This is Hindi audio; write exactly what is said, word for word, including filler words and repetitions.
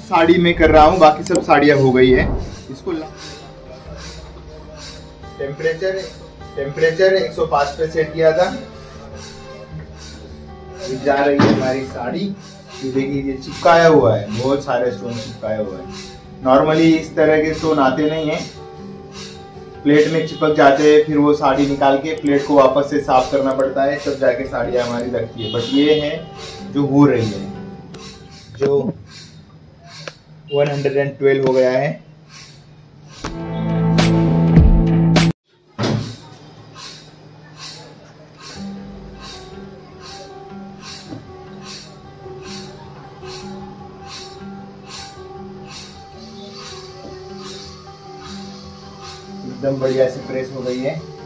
साड़ी में कर रहा हूँ, बाकी सब साड़ियाँ हो गई है। इसको टेम्परेचर टेम्परेचर एक सौ पाँच पे सेट किया था। जा रही है हमारी साड़ी। ये देखिए ये चिपकाया हुआ है, बहुत सारे स्टोन चिपकाया हुआ है। नॉर्मली इस तरह के स्टोन आते नहीं है, प्लेट में चिपक जाते हैं, फिर वो साड़ी निकाल के प्लेट को वापस से साफ करना पड़ता है, तब जाके साड़ियाँ हमारी लगती है। बट ये है जो हो रही है, जो एक सौ बारह हो गया है। एकदम बढ़िया से प्रेस हो गई है।